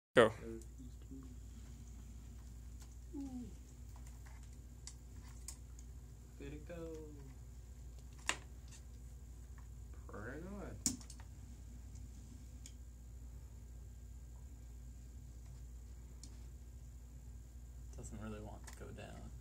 Go. Let it go. Pretty good. Doesn't really want to go down.